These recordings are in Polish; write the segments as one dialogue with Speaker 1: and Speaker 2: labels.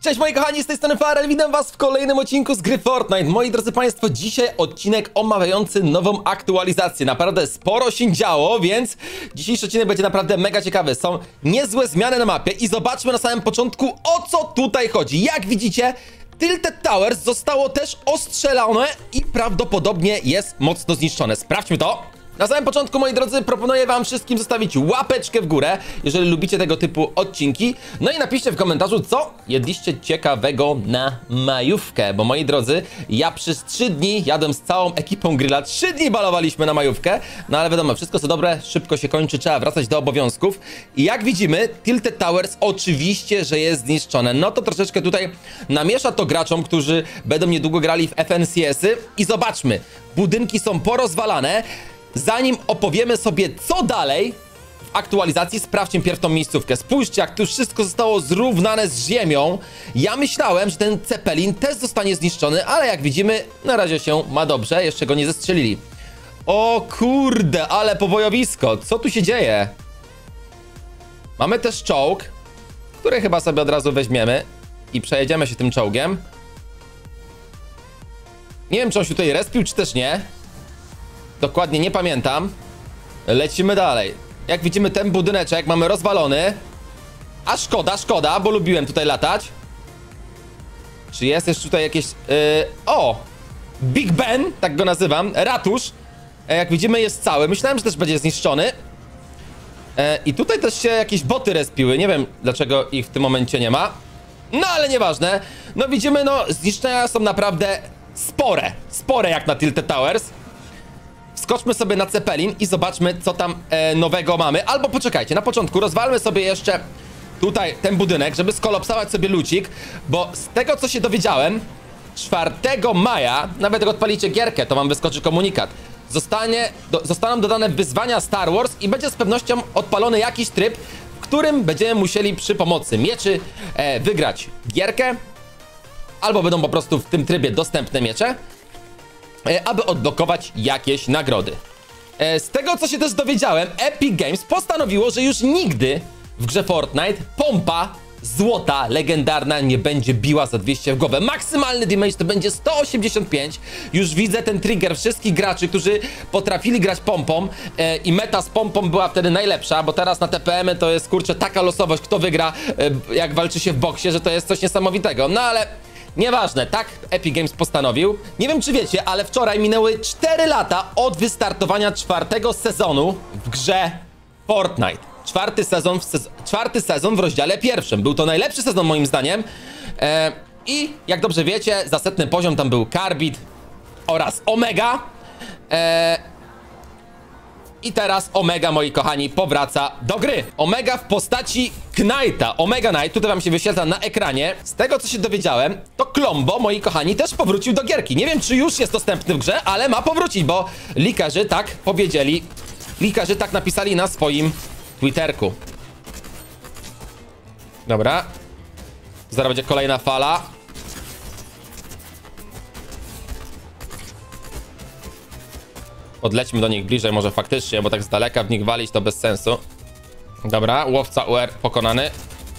Speaker 1: Cześć moi kochani, z tej strony Farel, witam was w kolejnym odcinku z gry Fortnite. Moi drodzy państwo, dzisiaj odcinek omawiający nową aktualizację. Naprawdę sporo się działo, więc dzisiejszy odcinek będzie naprawdę mega ciekawy. Są niezłe zmiany na mapie i zobaczmy na samym początku, o co tutaj chodzi. Jak widzicie, Tilted Towers zostało też ostrzelone i prawdopodobnie jest mocno zniszczone. Sprawdźmy to. Na samym początku, moi drodzy, proponuję wam wszystkim zostawić łapeczkę w górę, jeżeli lubicie tego typu odcinki. No i napiszcie w komentarzu, co jedliście ciekawego na majówkę. Bo, moi drodzy, ja przez 3 dni jadłem z całą ekipą Grilla. 3 dni balowaliśmy na majówkę. No ale wiadomo, wszystko co dobre, szybko się kończy, trzeba wracać do obowiązków. I jak widzimy, Tilted Towers oczywiście, że jest zniszczone. No to troszeczkę tutaj namiesza to graczom, którzy będą niedługo grali w FNCS-y. I zobaczmy, budynki są porozwalane. Zanim opowiemy sobie, co dalej w aktualizacji, sprawdźmy pierw tą miejscówkę. Spójrzcie, jak tu wszystko zostało zrównane z ziemią. Ja myślałem, że ten Zeppelin też zostanie zniszczony, ale jak widzimy, na razie się ma dobrze, jeszcze go nie zestrzelili. O kurde, ale pobojowisko, co tu się dzieje? Mamy też czołg, który chyba sobie od razu weźmiemy i przejedziemy się tym czołgiem. Nie wiem, czy on się tutaj respił, czy też nie. Dokładnie nie pamiętam. Lecimy dalej. Jak widzimy, ten budyneczek mamy rozwalony. A szkoda, bo lubiłem tutaj latać. Czy jest jeszcze tutaj jakieś... O! Big Ben, tak go nazywam. Ratusz. Jak widzimy, jest cały. Myślałem, że też będzie zniszczony. I tutaj też się jakieś boty respiły. Nie wiem, dlaczego ich w tym momencie nie ma. No, ale nieważne. No, widzimy, no, zniszczenia są naprawdę spore. Spore jak na Tilted Towers. Skoczmy sobie na Zeppelin i zobaczmy, co tam nowego mamy. Albo poczekajcie, na początku rozwalmy sobie jeszcze tutaj ten budynek, żeby skolapsować sobie lucik, bo z tego, co się dowiedziałem, 4 maja, nawet jak odpalicie gierkę, to wam wyskoczy komunikat, zostaną dodane wyzwania Star Wars i będzie z pewnością odpalony jakiś tryb, w którym będziemy musieli przy pomocy mieczy wygrać gierkę, albo będą po prostu w tym trybie dostępne miecze, aby odblokować jakieś nagrody. Z tego, co się też dowiedziałem, Epic Games postanowiło, że już nigdy w grze Fortnite pompa złota legendarna nie będzie biła za 200 w głowę. Maksymalny damage to będzie 185. Już widzę ten trigger wszystkich graczy, którzy potrafili grać pompą i meta z pompą była wtedy najlepsza, bo teraz na TPM-y to jest, kurczę, taka losowość, kto wygra, jak walczy się w boksie, że to jest coś niesamowitego. No ale... nieważne, tak Epic Games postanowił. Nie wiem, czy wiecie, ale wczoraj minęły 4 lata od wystartowania 4. sezonu w grze Fortnite. 4. sezon w rozdziale 1. Był to najlepszy sezon moim zdaniem. I jak dobrze wiecie, za 100. poziom tam był Carbid oraz Omega. I teraz Omega, moi kochani, powraca do gry. Omega w postaci Knighta. Omega Knight, tutaj wam się wyświetla na ekranie. Z tego, co się dowiedziałem, to Klombo, moi kochani, też powrócił do gierki. Nie wiem, czy już jest dostępny w grze, ale ma powrócić, bo leakerzy tak powiedzieli. Leakerzy tak napisali na swoim Twitterku. Dobra. Zaraz będzie kolejna fala. Podlećmy do nich bliżej może faktycznie, bo tak z daleka w nich walić to bez sensu. Dobra, łowca UR pokonany.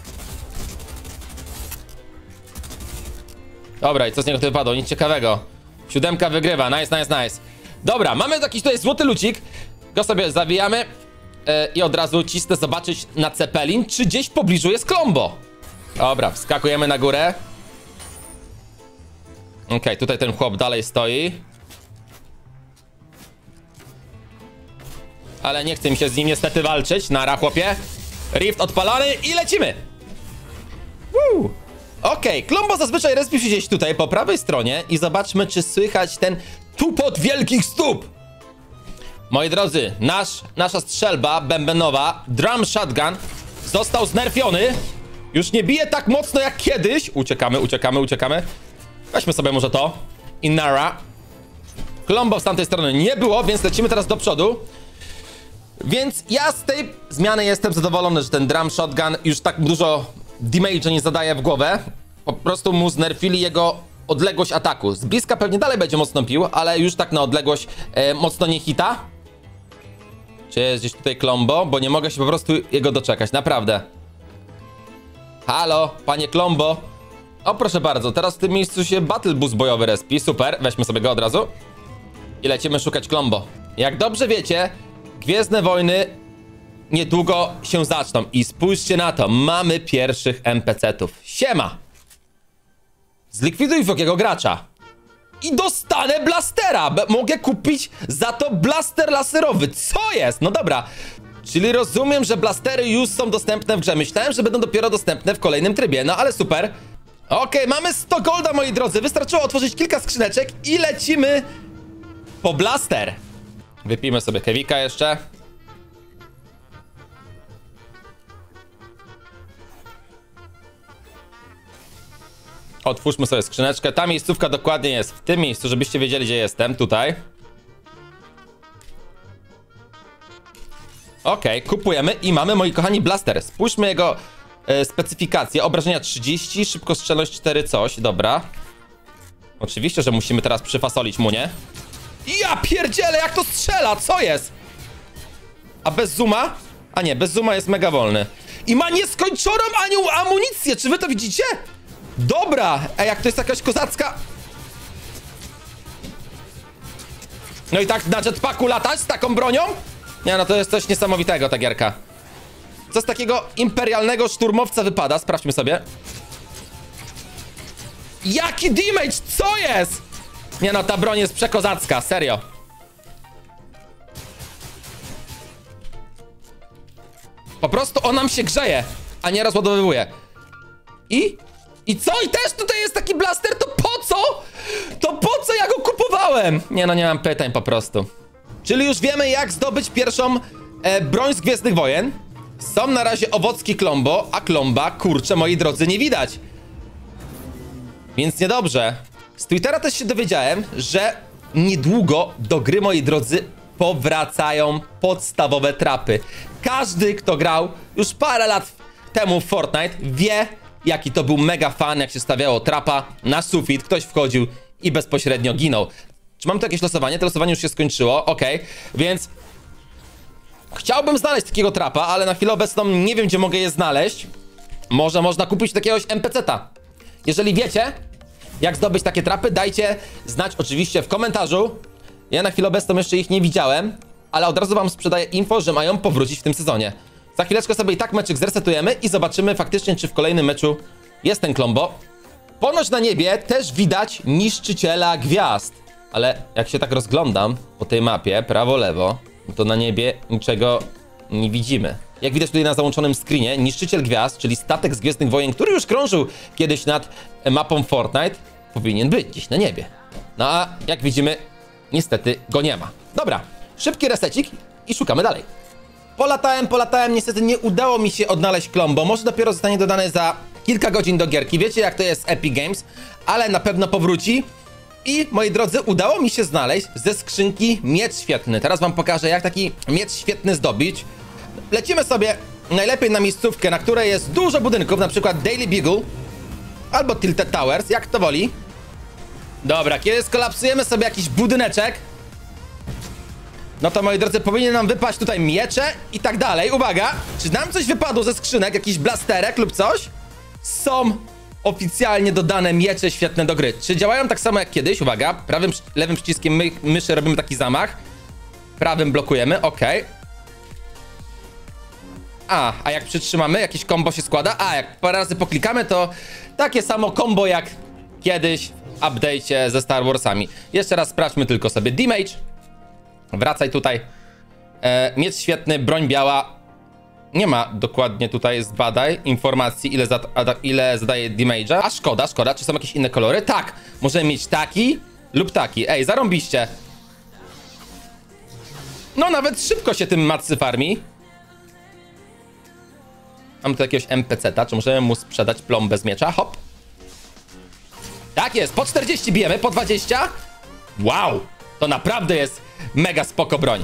Speaker 1: Dobra, i co z niego tutaj wypadło? Nic ciekawego. 7 wygrywa, nice. Dobra, mamy jakiś tutaj złoty lucik. Go sobie zawijamy. I od razu cisnę zobaczyć na Zeppelin, czy gdzieś w pobliżu jest Klombo. Dobra, wskakujemy na górę. Okej, tutaj ten chłop dalej stoi. Ale nie chce mi się z nim niestety walczyć. Nara, chłopie. Rift odpalany i lecimy. Okej, Klombo zazwyczaj respi się gdzieś tutaj po prawej stronie. I zobaczmy, czy słychać ten tupot wielkich stóp. Moi drodzy, nasza strzelba bębenowa, Drum Shotgun, został znerfiony. Już nie bije tak mocno jak kiedyś. Uciekamy. Weźmy sobie może to. I Nara. Klombo z tamtej strony nie było, więc lecimy teraz do przodu. Więc ja z tej zmiany jestem zadowolony, że ten Drum Shotgun już tak dużo damage nie zadaje w głowę. Po prostu mu znerfili jego odległość ataku. Z bliska pewnie dalej będzie mocno pił, ale już tak na odległość mocno nie hita. Czy jest gdzieś tutaj Klombo? Bo nie mogę się po prostu jego doczekać, naprawdę. Halo, panie Klombo. O, proszę bardzo, teraz w tym miejscu się Battle Bus bojowy respi. Super, weźmy sobie go od razu. I lecimy szukać Klombo. Jak dobrze wiecie, Gwiezdne Wojny niedługo się zaczną. I spójrzcie na to, mamy pierwszych NPC-tów. Siema! Zlikwiduj wrogiego gracza. I dostanę blastera! Mogę kupić za to blaster laserowy. Co jest? No dobra. Czyli rozumiem, że blastery już są dostępne w grze. Myślałem, że będą dopiero dostępne w kolejnym trybie. No ale super. Okej, mamy 100 golda, moi drodzy. Wystarczyło otworzyć kilka skrzyneczek i lecimy po blaster. Wypijmy sobie kewika jeszcze. Otwórzmy sobie skrzyneczkę. Ta miejscówka dokładnie jest w tym miejscu, żebyście wiedzieli, gdzie jestem. Tutaj. Okej, kupujemy i mamy, moi kochani, blaster. Spójrzmy jego specyfikację. Obrażenia 30, szybkostrzelność 4 coś. Dobra. Oczywiście, że musimy teraz przyfasolić mu, nie? Ja pierdzielę, jak to strzela! Co jest? A bez zooma? A nie, bez zooma jest mega wolny. I ma nieskończoną amunicję! Czy wy to widzicie? Dobra! Ej, jak to jest jakaś kozacka... No i tak na jetpacku latać z taką bronią? Nie, no to jest coś niesamowitego, ta gierka. Co z takiego imperialnego szturmowca wypada? Sprawdźmy sobie. Jaki damage? Co jest? Nie no, ta broń jest przekozacka, serio. Po prostu on nam się grzeje, a nie rozładowywuje. I co? I też tutaj jest taki blaster? To po co? To po co ja go kupowałem? Nie no, nie mam pytań po prostu. Czyli już wiemy, jak zdobyć pierwszą broń z Gwiezdnych Wojen. Są na razie owocki Klombo, a Klomba, kurczę, moi drodzy, nie widać. Więc niedobrze. Z Twittera też się dowiedziałem, że niedługo do gry, moi drodzy, powracają podstawowe trapy. Każdy, kto grał już parę lat temu w Fortnite, wie, jaki to był mega fan, jak się stawiało trapa na sufit, ktoś wchodził i bezpośrednio ginął. Czy mam tu jakieś losowanie? To losowanie już się skończyło, okej. Więc chciałbym znaleźć takiego trapa, ale na chwilę obecną nie wiem, gdzie mogę je znaleźć. Może można kupić jakiegoś NPC-ta. Jeżeli wiecie, jak zdobyć takie trapy, dajcie znać oczywiście w komentarzu. Ja na chwilę obecną jeszcze ich nie widziałem, ale od razu wam sprzedaję info, że mają powrócić w tym sezonie. Za chwileczkę sobie i tak meczyk zresetujemy i zobaczymy faktycznie, czy w kolejnym meczu jest ten Klombo. Ponoć na niebie też widać niszczyciela gwiazd. Ale jak się tak rozglądam po tej mapie, prawo, lewo, to na niebie niczego nie widzimy. Jak widać tutaj na załączonym screenie, niszczyciel gwiazd, czyli statek z Gwiezdnych Wojen, który już krążył kiedyś nad mapą Fortnite, powinien być gdzieś na niebie. No a jak widzimy, niestety go nie ma. Dobra, szybki resecik i szukamy dalej. Polatałem, niestety nie udało mi się odnaleźć Klombo. Może dopiero zostanie dodane za kilka godzin do gierki. Wiecie, jak to jest Epic Games, ale na pewno powróci. I, moi drodzy, udało mi się znaleźć ze skrzynki miecz świetlny. Teraz wam pokażę, jak taki miecz świetlny zdobyć. Lecimy sobie najlepiej na miejscówkę, na której jest dużo budynków, na przykład Daily Beagle albo Tilted Towers, jak to woli. Dobra, kiedy skolapsujemy sobie jakiś budyneczek, no to, moi drodzy, powinien nam wypaść tutaj miecze i tak dalej. Uwaga, czy nam coś wypadło ze skrzynek, jakiś blasterek lub coś? Są oficjalnie dodane miecze świetne do gry. Czy działają tak samo jak kiedyś? Uwaga, lewym przyciskiem myszy robimy taki zamach. Prawym blokujemy, ok. A jak przytrzymamy, jakieś combo się składa. A jak parę razy poklikamy, to takie samo combo jak kiedyś w update'cie ze Star Warsami. Jeszcze raz sprawdźmy tylko sobie damage. Wracaj tutaj. Miecz świetny, broń biała. Nie ma dokładnie tutaj, zbadaj, informacji, ile zadaje damage'a. A szkoda. Czy są jakieś inne kolory? Tak, możemy mieć taki lub taki. Ej, zarąbiście. No, nawet szybko się tym matcy farmi. Mam tu jakiegoś NPC-ta, czy możemy mu sprzedać plombę z miecza? Hop. Tak jest, po 40 bijemy, po 20. Wow, to naprawdę jest mega spoko broń.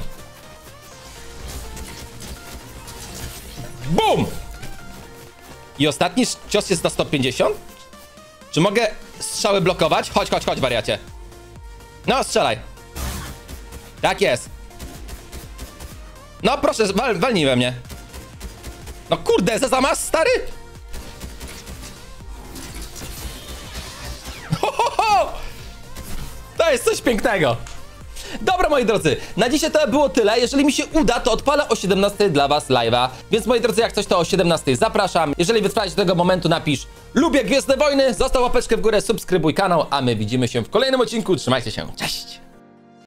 Speaker 1: Bum! I ostatni cios jest na 150? Czy mogę strzały blokować? Chodź, wariacie. No, strzelaj. Tak jest. No, proszę, walnij we mnie. No kurde, zamasz, stary? To jest coś pięknego. Dobra, moi drodzy, na dzisiaj to było tyle. Jeżeli mi się uda, to odpalę o 17 dla was live'a. Więc moi drodzy, jak coś to o 17 zapraszam. Jeżeli wytrwałeś do tego momentu, napisz lubię Gwiezdne Wojny, zostaw łapeczkę w górę, subskrybuj kanał, a my widzimy się w kolejnym odcinku. Trzymajcie się, cześć!